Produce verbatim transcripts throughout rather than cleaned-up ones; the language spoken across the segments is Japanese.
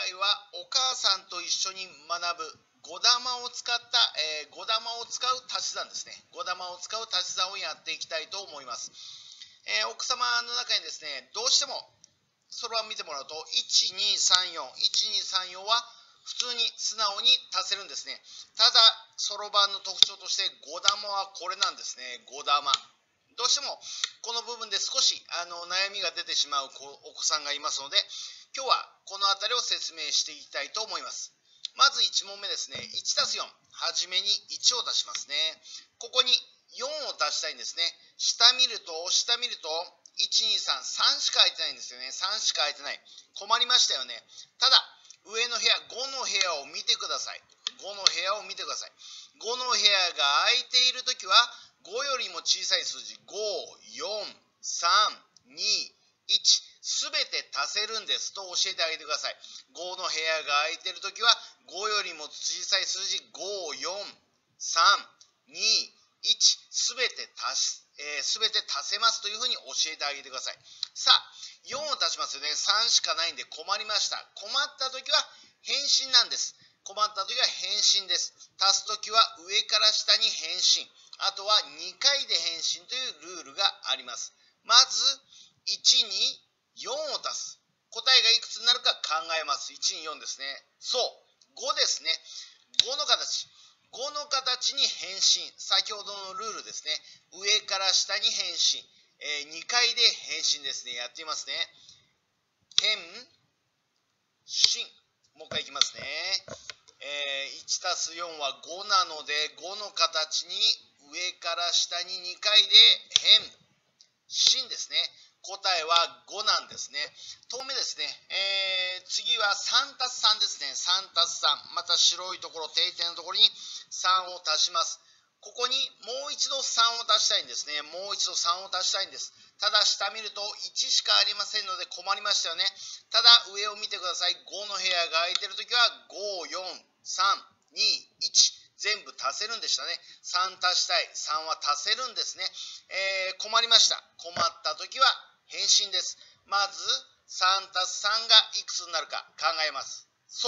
回はお母さんと一緒に学ぶご玉を使った、えー、ご玉を使う足し算ですね。ご玉を使う足し算をやっていきたいと思います。えー、奥様の中にですね、どうしてもそろばん見てもらうといちにさんよん、いちにさんよんは普通に素直に足せるんですね。ただそろばんの特徴としてご玉はこれなんですね。ご玉。どうしてもこの部分で少しあの悩みが出てしまうお子さんがいますので、今日はこの辺りを説明していきたいと思います。まずいち問目ですね。いちたすよん、はじめにいちを足しますね。ここによんを足したいんですね。下見ると、下見ると、いち、に、さん、さんしか空いてないんですよね。さんしか空いてない。困りましたよね。ただ、上の部屋、ごの部屋を見てください。ごの部屋を見てください。ごの部屋が空いているときは、ごよりも小さい数字、ご、よん、さん、に、いち、すべて足せるんですと教えてあげてください。ごの部屋が空いているときは、ごよりも小さい数字、ご、よん、さん、に、いち、すべて足し、えー、すべて足せますというふうに教えてあげてください。さあ、よんを足しますよね。さんしかないんで困りました。困ったときは返信なんです。困ったときは返信です。足すときは上から下に返信。あとはにかいで返信というルールがあります。まず、いちによんを足す。答えがいくつになるか考えます。いちによんですね。そう、ごですね。ごの形。ごの形に返信。先ほどのルールですね。上から下に返信。えー、にかいで返信ですね。やってみますね。返信。もう一回いきますね。えー、いちたすよんはごなので、ごの形に上から下ににかいで返信ですね。答えはごなんですね。とめですね、えー、次はさんたすさんですね。さんたすさん。また白いところ、定点のところにさんを足します。ここにもう一度さんを足したいんですね。もう一度さんを足したいんです。ただ下見るといちしかありませんので困りましたよね。ただ上を見てください。ごの部屋が空いてるときはご、よん、さん、に、いち。全部足せるんでしたね。さん足したい。さんは足せるんですね。えー、困りました。困ったときは返信です。まずさんたすさんがいくつになるか考えます。そう、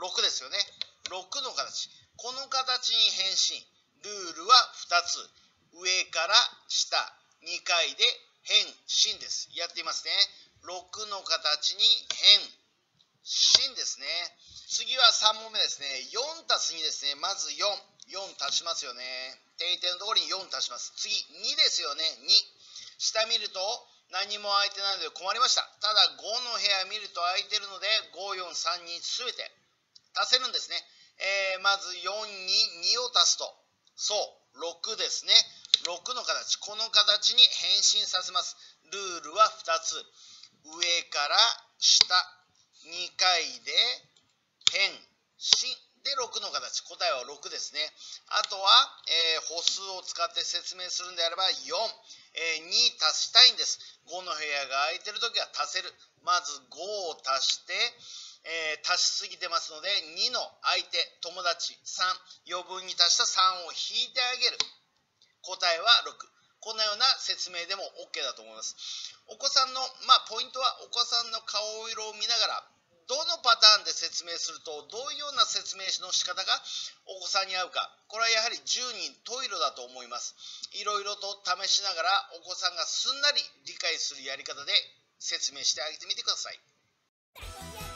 ろくですよね。ろくの形。この形に返信。ルールはふたつ。上から下にかいで返信です。やってみますね。ろくの形に返信ですね。次はさん問目ですね。よんたすにですね。まずよん。よん足しますよね。定点のところによん足します。次、にですよね。に。下見ると何も空いてないので困りました。ただごの部屋見ると空いてるのでご、よん、さん、にすべて足せるんですね。えー、まずよんににを足すと、そう、ろくですね。ろくの形。この形に返信させます。ルールはふたつ。上から下にかいで返信。で、ろくの形。答えはろくですね。あとは、えー、歩数を使って説明するんであればよん。えー、に足したいんです。ごの部屋が空いてるときは足せる。まずごを足して、えー、足しすぎてますので、にの相手、友達、さん。余分に足したさんを引いてあげる。答えはろく。こんなような説明でも OK だと思います。お子さんの、まあ、ポイントはお子さんの顔色を見ながら、どのパターンで説明するとどういうような説明の仕方がお子さんに合うか、これはやはり十人十色だと思います。いろいろと試しながらお子さんがすんなり理解するやり方で説明してあげてみてください。